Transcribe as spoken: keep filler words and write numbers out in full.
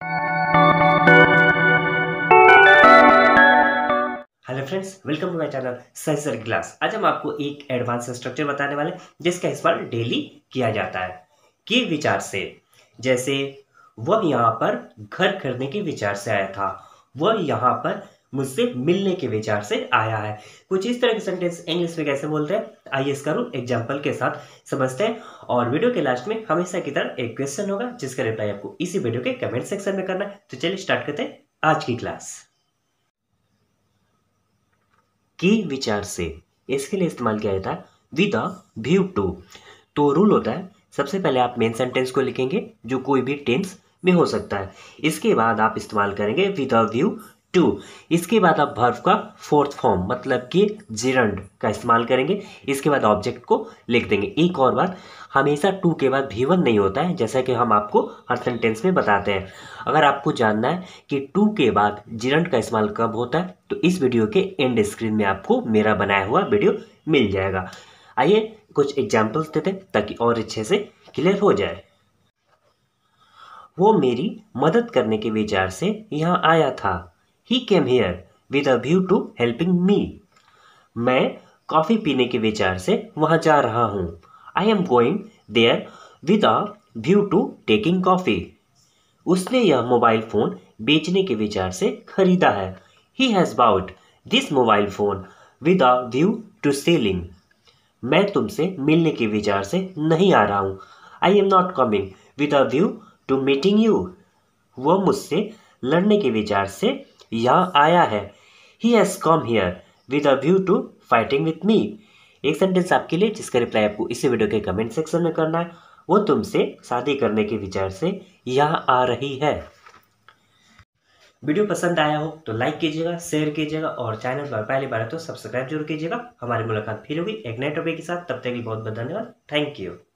Hello friends, welcome to my channel science sir class. आज हम आपको एक एडवांस स्ट्रक्चर बताने वाले हैं जिसका इस्तेमाल डेली किया जाता है। के विचार से, जैसे वह यहाँ पर घर खरीदने के विचार से आया था, वह यहाँ पर मुझसे मिलने के विचार से आया है। कुछ इस तरह के सेंटेंस इंग्लिश में कैसे बोलते हैं, आइए इसका रूप एग्जाम्पल के साथ समझते हैं। और वीडियो के लास्ट में हमेशा की तरह एक क्वेश्चन होगा जिसका रिप्लाई आपको इसी वीडियो के कमेंट सेक्शन में करना है। तो चलिए स्टार्ट करते हैं आज की क्लास। के विचार से, इसके लिए इस्तेमाल किया जाता है विद अ व्यू टू। तो रूल होता है, सबसे पहले आप मेन सेंटेंस को लिखेंगे जो कोई भी टेंस में हो सकता है। इसके बाद आप इस्तेमाल करेंगे विद अ व्यू टू। इसके बाद आप वर्ब का फोर्थ फॉर्म मतलब कि जिरंड का इस्तेमाल करेंगे। इसके बाद ऑब्जेक्ट को लिख देंगे। एक और बात, हमेशा टू के बाद भी वन नहीं होता है, जैसा कि हम आपको हर सेंटेंस में बताते हैं। अगर आपको जानना है कि टू के बाद जिरंड का इस्तेमाल कब होता है तो इस वीडियो के एंड स्क्रीन में आपको मेरा बनाया हुआ वीडियो मिल जाएगा। आइए कुछ एग्जाम्पल्स देते हैं ताकि और अच्छे से क्लियर हो जाए। वो मेरी मदद करने के विचार से यहाँ आया था। He came here with a view to helping me. मैं कॉफ़ी पीने के विचार से वहाँ जा रहा हूँ। I am going there with a view to taking coffee. उसने यह मोबाइल फ़ोन बेचने के विचार से खरीदा है। He has bought this mobile phone with a view to selling. मैं तुमसे मिलने के विचार से नहीं आ रहा हूँ। I am not coming with a view to meeting you. वह मुझसे लड़ने के विचार से यहाँ आया है। He has come here with a view to fighting with me. एक सेंटेंस आपके लिए जिसका रिप्लाई आपको इसी वीडियो के कमेंट सेक्शन में करना है। वो तुमसे शादी करने के विचार से यहाँ आ रही है। वीडियो पसंद आया हो तो लाइक कीजिएगा, शेयर कीजिएगा और चैनल पर पहली बार है तो सब्सक्राइब जरूर कीजिएगा। हमारी मुलाकात फिर होगी एक नए टॉपिक के साथ। तब तक के लिए बहुत बहुत धन्यवाद। Thank you.